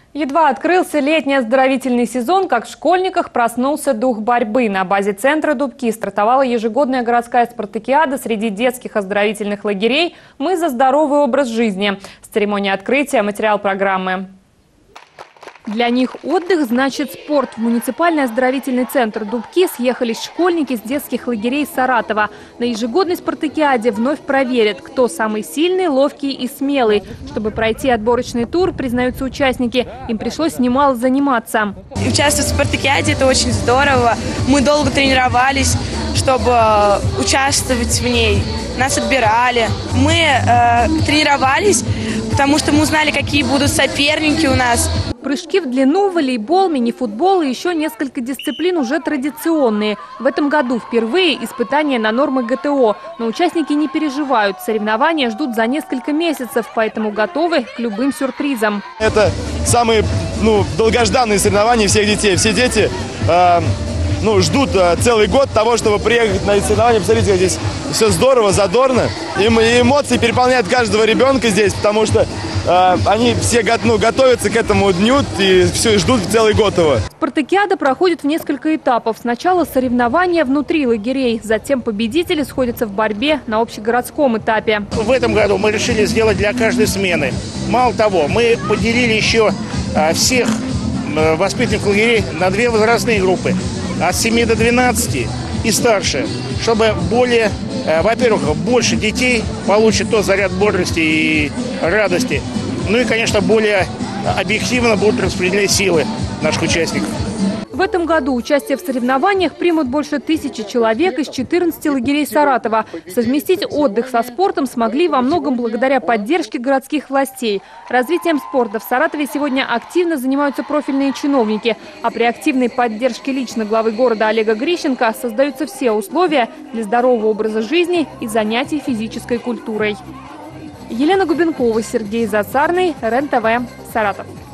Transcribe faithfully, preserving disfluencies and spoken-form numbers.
Едва открылся летний оздоровительный сезон, как в школьниках проснулся дух борьбы. На базе центра Дубки стартовала ежегодная городская спартакиада среди детских оздоровительных лагерей «Мы за здоровый образ жизни». С церемонии открытия материал программы. Для них отдых значит спорт. В муниципальный оздоровительный центр Дубки съехались школьники с детских лагерей Саратова. На ежегодной спартакиаде вновь проверят, кто самый сильный, ловкий и смелый. Чтобы пройти отборочный тур, признаются участники, им пришлось немало заниматься. Участвовать в спартакиаде – это очень здорово. Мы долго тренировались, чтобы участвовать в ней. Нас отбирали. Мы э, тренировались, потому что мы узнали, какие будут соперники у нас. Прыжки в длину, волейбол, мини-футбол и еще несколько дисциплин уже традиционные. В этом году впервые испытания на нормы ГТО. Но участники не переживают. Соревнования ждут за несколько месяцев, поэтому готовы к любым сюрпризам. Это самые ну, долгожданные соревнования всех детей. Все дети э, ну, ждут э, целый год того, чтобы приехать на эти соревнования. Посмотрите, как здесь все здорово, задорно. И эмоции переполняют каждого ребенка здесь, потому что они все ну, готовятся к этому дню и все ждут целый год его. Спартакиада проходит в несколько этапов. Сначала соревнования внутри лагерей, затем победители сходятся в борьбе на общегородском этапе. В этом году мы решили сделать для каждой смены. Мало того, мы поделили еще всех воспитанников лагерей на две возрастные группы. От семи до двенадцати и старше. Чтобы более, во-первых, больше детей получит тот заряд бодрости и радости. Ну и, конечно, более объективно будут распределены силы наших участников. В этом году участие в соревнованиях примут больше тысячи человек из четырнадцати лагерей Саратова. Совместить отдых со спортом смогли во многом благодаря поддержке городских властей. Развитием спорта в Саратове сегодня активно занимаются профильные чиновники. А при активной поддержке лично главы города Олега Грищенко создаются все условия для здорового образа жизни и занятий физической культурой. Елена Губенкова, Сергей Зацарный, РЕН-ТВ, Саратов.